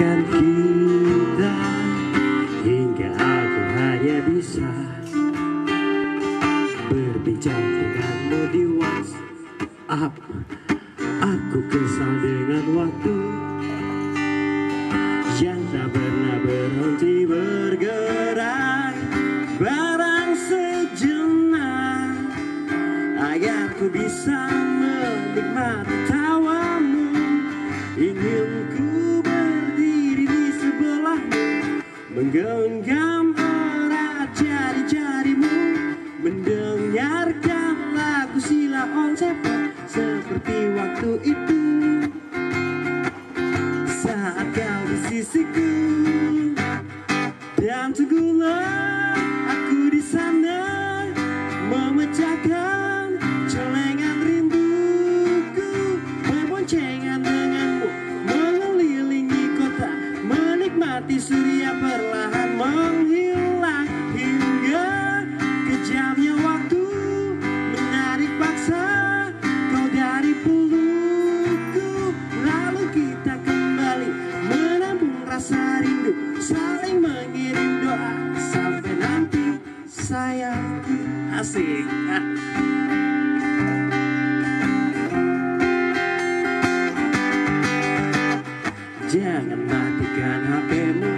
menantikan kita hingga aku hanya bisa berbincang denganmu di WhatsApp. Aku kesal dengan waktu yang tak pernah berhenti bergerak. Barang sejenak agar ku bisa menikmati tawamu. Ingin ku berdiri di sebelahmu, menggenggam erat jari-jarimu, mendengarkan lagu Sheila on 7 seperti waktu itu saat kau di sisiku. Dan tunggulah aku di sana memecahkan celengan rinduku, berboncengan denganmu mengelilingi kota, menikmati surya perlahan menghilang hingga kejamnya waktu menarik paksa kau dari pelukku. Lalu kita kembali menabung rasa rindu, saling mengirim doa sampai nanti sayangku. Asik. Jangan matikan HP-mu,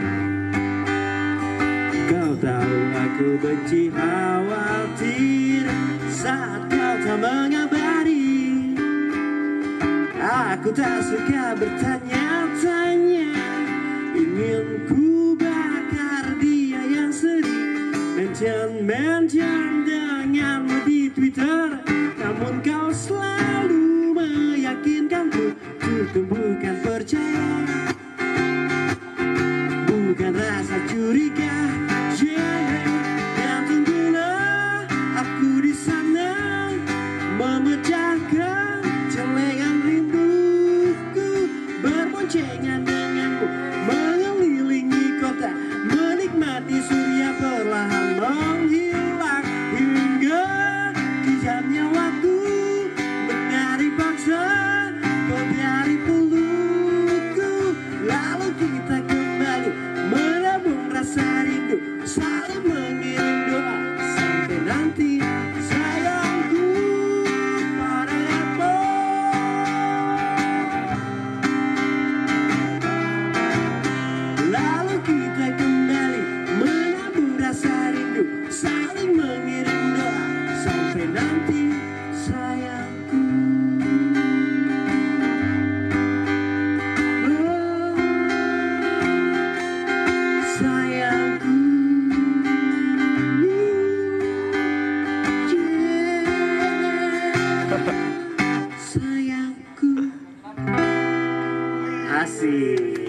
kau tahu aku benci khawatir saat kau tak mengabari. Aku tak suka bertanya-tanya, ingin ku bakar dia yang sering mention denganmu di Twitter. Namun kau selalu meyakinkanku untuk tumbuhkan percaya, bukan rasa curiga. Dan tunggulah aku di sana memecahkan celengan rinduku, berboncengan denganmu mengelilingi kota, menikmati surya perlahan menghilang hingga kejamnya waktu menarik paksa kau dari pelukku. Lalu kita kembali menabung rasa rindu, saling mengirim doa sampai nanti sayangku padamu. Lalu kita kembali menabung rasa rindu, saling mengirim doa sampai nanti sayangku. Sayangku, sayangku. Asik.